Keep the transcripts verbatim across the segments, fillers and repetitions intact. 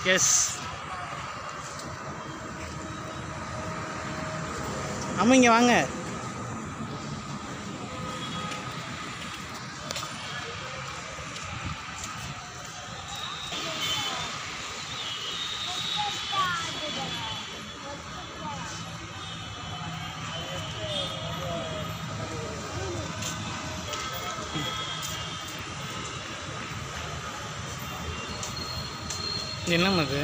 S. ஆமாம், இங்கே வாங்க. என்னம்மா அது?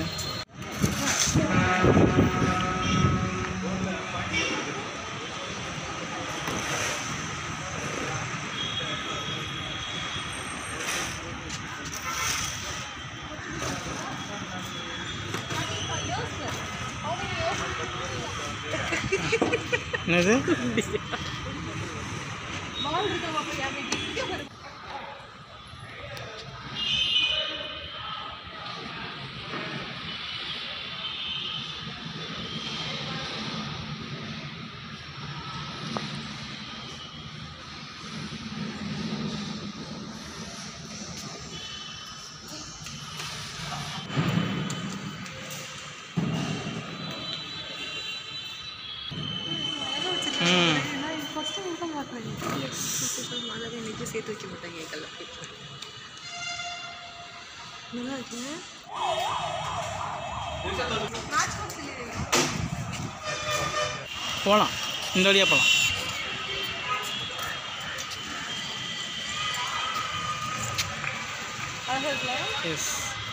என்னது? போகலாம், இந்த வழியாக போகலாம். எஸ்.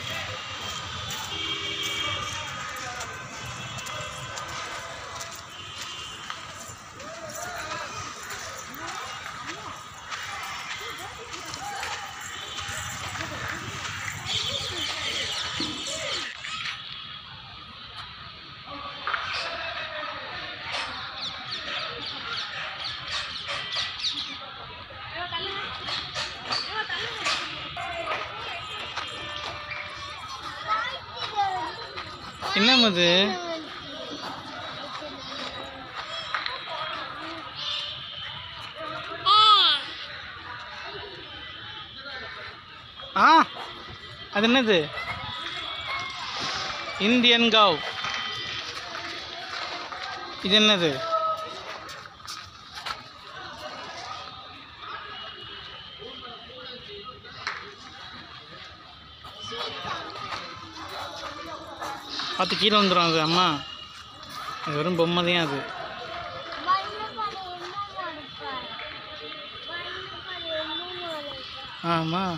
என்னம்மா அது? ஆ, அது என்னது? Indian cow. இது என்னது? பார்த்து கீழே வந்துடும் அது. அம்மா, அது வெறும் பொம்மை தான் அது. ஆமாம்.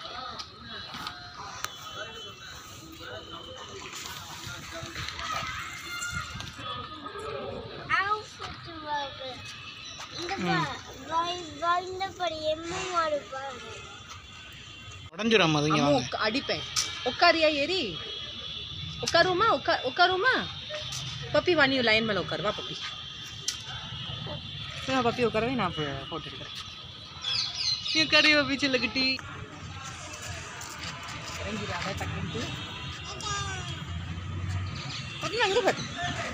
உடஞ்சிடும் அது. இங்கே வாங்க. அடிப்பேன். உட்காரியா ஏறி? உட்காருமா? உட்கா உட்காருமா பப்பி? வாணி லைன் மேலே உட்காருவா பப்பி. நான் பப்பி உட்காரவே நான் போட்டு எடுக்கிறேன். நீ உட்காரு பப்பி செல்லக்குட்டி. இறங்கிடாத டக்குன்ட்டு. பப்பி அங்கே பாரு.